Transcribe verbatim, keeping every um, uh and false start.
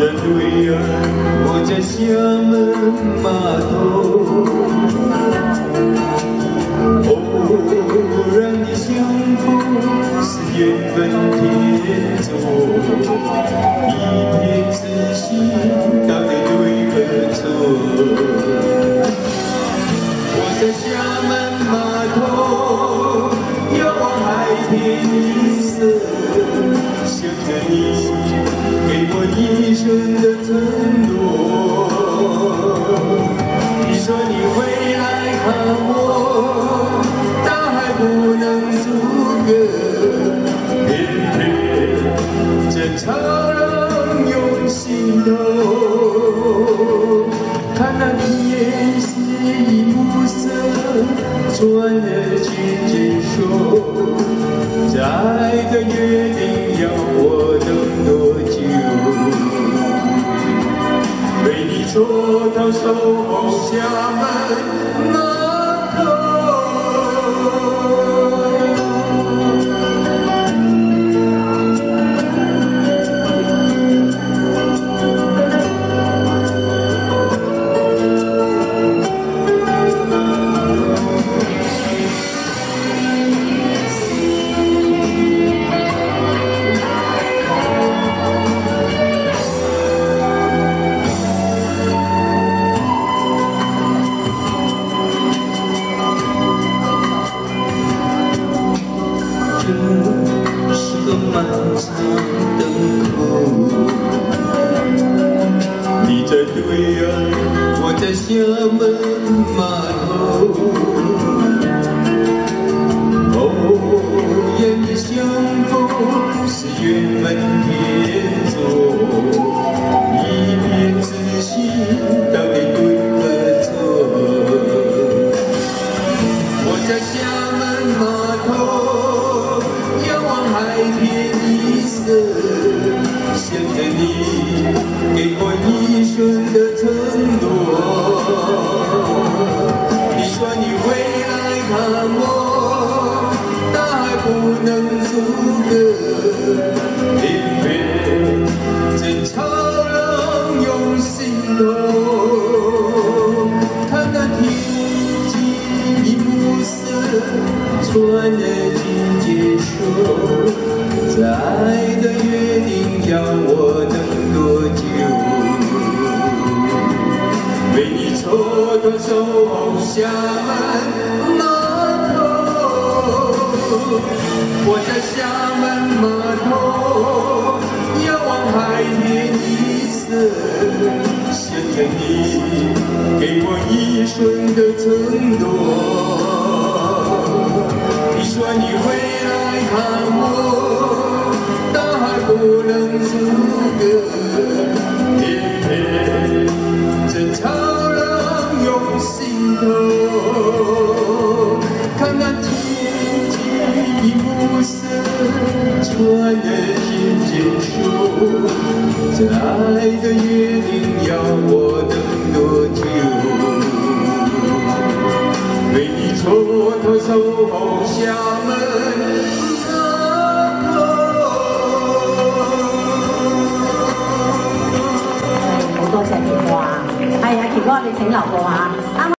这对岸，我在厦门码头，偶然的相逢是缘分天作，一片痴心到底对何错？我在厦门码头，遥望海天一色，想着你给我一生的承诺。你说你会来看我，大海不能阻隔，偏偏争吵让涌心头。看那天是一暮色，转了渐渐说，再的约定要我等多久？为你蹉跎守候厦门码头。这是个漫长等候，你在对岸，我在厦门码头。偶然的相逢是缘分天作，一片痴心到底对何错？我在厦门码头，海天一色，想着你给我一生的承诺。你说你会来看我，大海不能阻隔，偏偏争吵让涌心头。看那天际一暮色，转了渐渐说，再的约定要我等多久？为你蹉跎守候厦门码头。我在厦门码头，遥望海天一色，想着你给我一生的承诺。你说你会来看我，大海不能阻隔，偏偏争吵让涌心头。看那天际一暮色，转了渐渐说，再的约定要我等多久？为你蹉跎守候厦门码头。 好多謝電話，係啊，喬哥你請留步嚇。